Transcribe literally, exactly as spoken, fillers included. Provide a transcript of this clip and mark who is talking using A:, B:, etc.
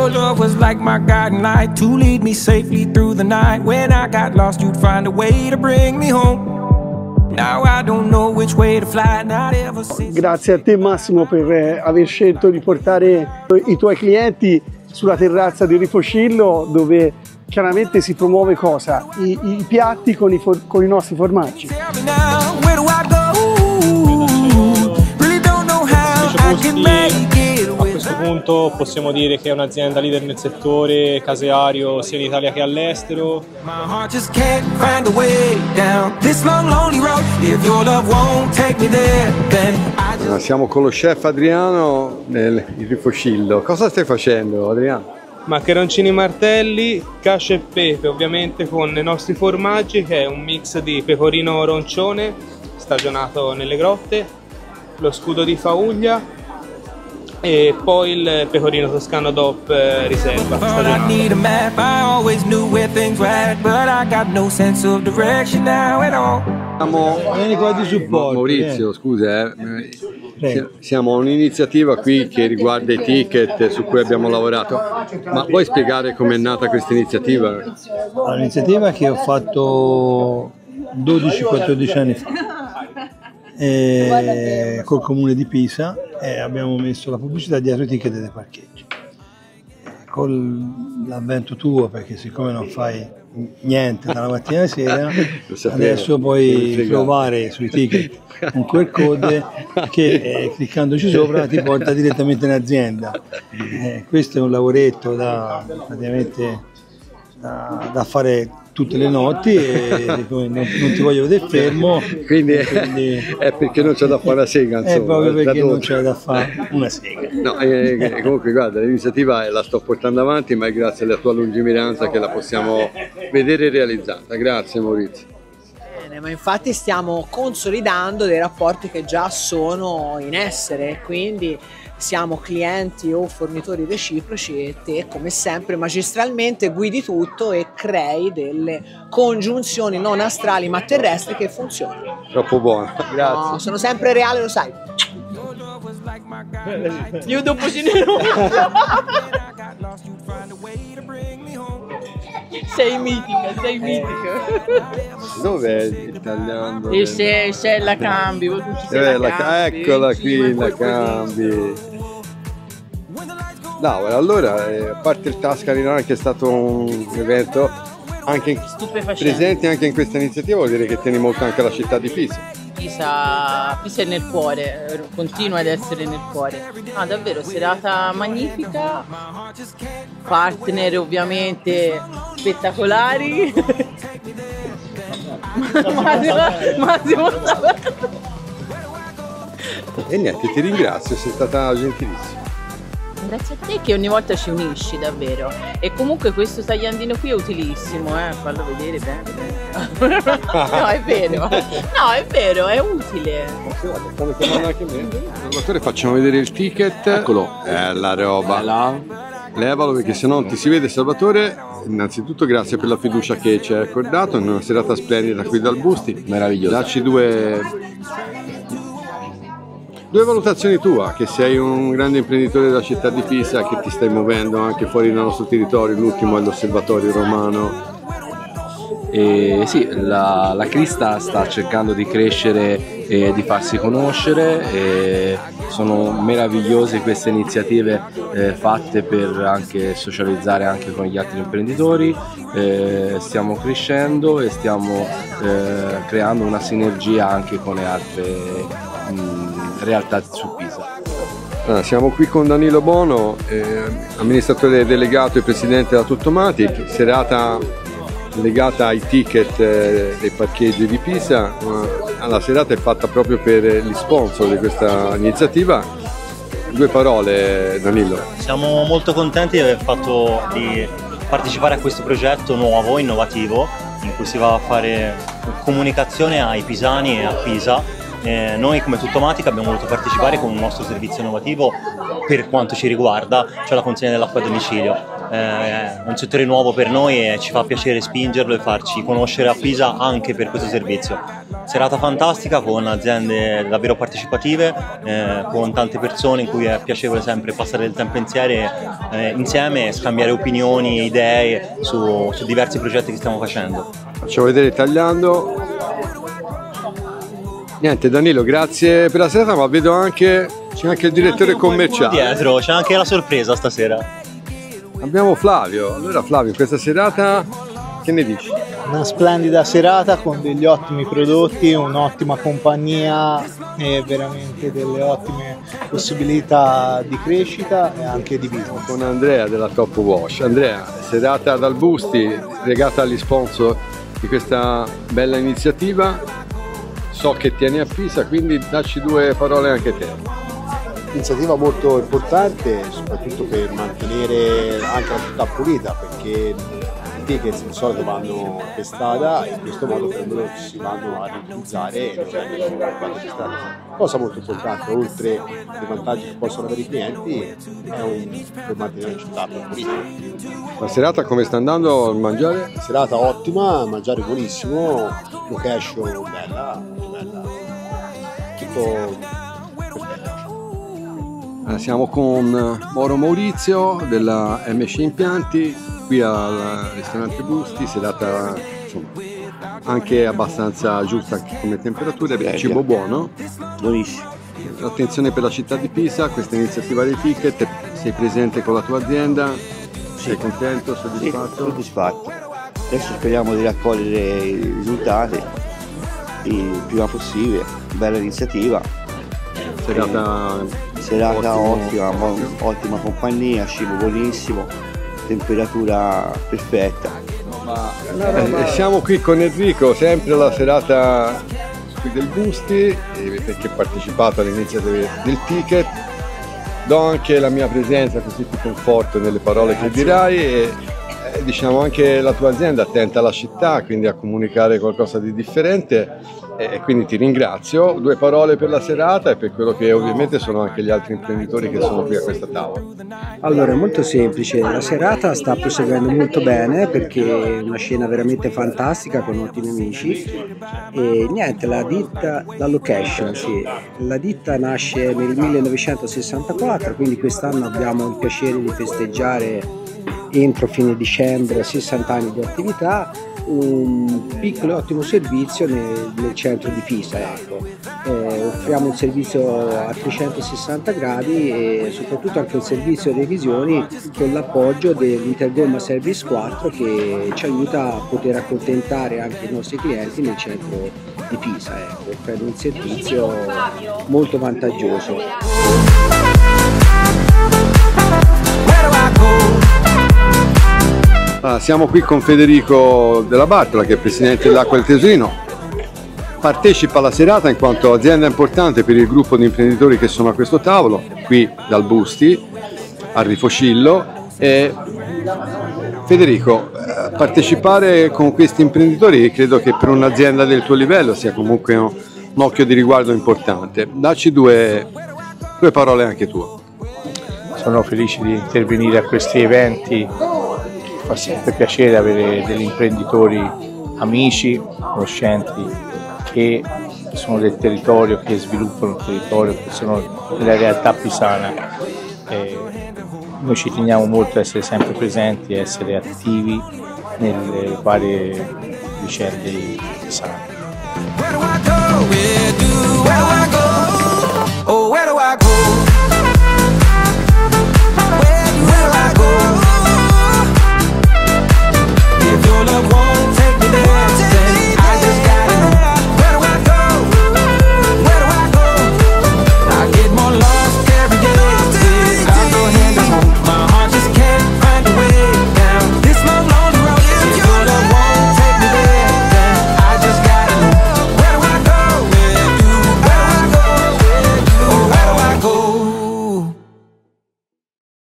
A: Your love was like my guiding light to lead me safely through the night. When I got lost, you'd find a way to bring me home. Now I don't know which way to fly, not ever since. Grazie a te Massimo per eh, aver scelto di portare i tuoi clienti sulla terrazza di Rifoscillo, dove chiaramente si promuove cosa? I, i piatti con i, for, con i nostri formaggi.
B: A questo punto possiamo dire che è un'azienda leader nel settore caseario sia in Italia che all'estero.
C: Siamo con lo chef Adriano nel Rifoscillo. Cosa stai facendo, Adriano?
B: Maccheroncini martelli, cacio e pepe, ovviamente con i nostri formaggi, che è un mix di pecorino roncione stagionato nelle grotte, lo scudo di Fauglia e poi il pecorino toscano D O P eh, riserva stagionato.
C: Siamo, Maurizio, scusa, eh. siamo a un'iniziativa qui che riguarda i ticket su cui abbiamo lavorato, ma puoi spiegare com'è nata questa iniziativa?
D: Un'iniziativa che ho fatto dodici quattordici anni fa e col comune di Pisa, e abbiamo messo la pubblicità dietro i ticket dei parcheggi. Con l'avvento tuo, perché siccome non fai niente dalla mattina alla sera, adesso puoi provare sui ticket un Q R code che eh, cliccandoci sopra ti porta direttamente in azienda. Eh, questo è un lavoretto da, praticamente da, da fare tutte le notti e non, non ti voglio vedere fermo.
C: Quindi,
D: quindi
C: è perché non c'è da fare una sega, insomma.
D: È proprio perché non c'è da fare una sega.
C: No, eh, comunque guarda, l'iniziativa la sto portando avanti, ma è grazie alla tua lungimiranza che la possiamo vedere realizzata. Grazie Maurizio.
E: Bene, ma infatti stiamo consolidando dei rapporti che già sono in essere, quindi siamo clienti o fornitori reciproci e te, come sempre, magistralmente guidi tutto e crei delle congiunzioni non astrali ma terrestri che funzionano.
C: Troppo buono, grazie.
E: No, sono sempre reale, lo sai. Io dopo ci ne Sei mitica, sei mitica.
C: Dov'è il tagliando?
F: E se, se la cambi,
C: eh, la cambi. Eccola qui, la cambi. No, allora, eh, a parte il Tascari, che è stato un evento anche in, presente anche in questa iniziativa, vuol dire che tieni molto anche la città di Pisa.
F: Pisa, Pisa è nel cuore, continua ad essere nel cuore. Ah, davvero, serata magnifica, partner ovviamente spettacolari. Massimo, Massimo.
C: E niente, ti ringrazio, sei stata gentilissima.
F: Grazie a te che ogni volta ci unisci, davvero. E comunque questo tagliandino qui è utilissimo, eh? Fallo vedere bene. No, è vero. No, è vero, è utile.
C: Stanno chiamando anche me. Salvatore, facciamo vedere il ticket. Eccolo. È la roba. Bella. Levalo perché se no non ti si vede. Salvatore, innanzitutto grazie per la fiducia che ci hai accordato. In una serata splendida qui dal Busti. Meraviglioso. Dacci due... Due valutazioni tua, che sei un grande imprenditore della città di Pisa, che ti stai muovendo anche fuori dal nostro territorio, l'ultimo è l'Osservatorio Romano.
G: E sì, la, la Crista sta cercando di crescere e di farsi conoscere, e sono meravigliose queste iniziative eh, fatte per anche socializzare anche con gli altri imprenditori. Eh, stiamo crescendo e stiamo eh, creando una sinergia anche con le altre mh, realtà su Pisa.
C: Allora, siamo qui con Danilo Bono, eh, amministratore delegato e presidente della Tuttomatic, serata legata ai ticket eh, dei parcheggi di Pisa. Ma la serata è fatta proprio per gli sponsor di questa iniziativa. Due parole, Danilo.
H: Siamo molto contenti di aver fatto di partecipare a questo progetto nuovo, innovativo, in cui si va a fare comunicazione ai pisani e a Pisa. Eh, noi come Tuttomatic abbiamo voluto partecipare con un nostro servizio innovativo per quanto ci riguarda, cioè la consegna dell'acqua a domicilio. è un settore nuovo per noi e ci fa piacere spingerlo e farci conoscere a Pisa anche per questo servizio. Serata fantastica con aziende davvero partecipative, eh, con tante persone in cui è piacevole sempre passare del tempo insieme, eh, insieme e scambiare opinioni e idee su, su diversi progetti che stiamo facendo.
C: Facciamo vedere tagliando. Niente Danilo, grazie per la serata, ma vedo anche c'è anche il direttore commerciale.
H: Dietro, c'è anche la sorpresa stasera.
C: Abbiamo Flavio. Allora Flavio, questa serata che ne dici?
I: Una splendida serata con degli ottimi prodotti, un'ottima compagnia e veramente delle ottime possibilità di crescita e anche di business.
C: Con Andrea della Top Wash. Andrea, serata dal Busti, legata agli sponsor di questa bella iniziativa. So che tieni a Pisa, quindi dacci due parole anche te.
J: Iniziativa molto importante, soprattutto per mantenere anche la città pulita, perché i tickets di solito vanno per strada e in questo modo si vanno a riutilizzare e non vanno per strada. Cosa molto importante, oltre ai vantaggi che possono avere i clienti, è un, per mantenere la città più pulita.
C: La serata come sta andando al mangiare?
J: Serata ottima, mangiare buonissimo, location bella, molto bella, tutto.
C: Siamo con Mauro Maurizio della M C Impianti qui al ristorante Busti, serata insomma, anche abbastanza giusta come temperature,
K: Beh,
C: cibo buono,
K: buonissimo.
C: Attenzione per la città di Pisa, questa iniziativa dei ticket, sei presente con la tua azienda, sei sì. Contento, soddisfatto?
K: Sì, soddisfatto. Adesso speriamo di raccogliere i risultati il prima possibile, bella iniziativa.
C: Serata
K: Serata ottima, ottima compagnia, cibo buonissimo, temperatura perfetta.
C: Eh, siamo qui con Enrico, sempre alla serata qui del Busti, eh, perché ha partecipato all'iniziativa del ticket. Do anche la mia presenza, così ti conforto nelle parole che dirai e eh, diciamo anche la tua azienda è attenta alla città, quindi a comunicare qualcosa di differente. E quindi ti ringrazio. Due parole per la serata e per quello che ovviamente sono anche gli altri imprenditori che sono qui a questa tavola.
L: Allora, è molto semplice, la serata sta proseguendo molto bene perché è una scena veramente fantastica con ottimi amici e niente, la ditta, la location, sì, la ditta nasce nel millenovecentosessantaquattro, quindi quest'anno abbiamo il piacere di festeggiare entro fine dicembre sessanta anni di attività, un piccolo e ottimo servizio nel, nel centro di Pisa, ecco. Eh, offriamo un servizio a trecentosessanta gradi e soprattutto anche un servizio di revisioni con l'appoggio dell'Intergomma Service quattro che ci aiuta a poter accontentare anche i nostri clienti nel centro di Pisa, ecco, offrendo un servizio molto vantaggioso.
C: Ah, siamo qui con Federico Della Bartola, che è presidente dell'Acqua del Tesorino. Partecipa alla serata in quanto azienda importante per il gruppo di imprenditori che sono a questo tavolo, qui dal Busti a Rifocillo. E Federico, partecipare con questi imprenditori credo che per un'azienda del tuo livello sia comunque un, un occhio di riguardo importante. Dacci due, due parole anche tue.
M: Sono felice di intervenire a questi eventi. Fa sempre piacere avere degli imprenditori amici, conoscenti che sono del territorio, che sviluppano il territorio, che sono della realtà pisana. E noi ci teniamo molto a essere sempre presenti e essere attivi nelle varie vicende pisane.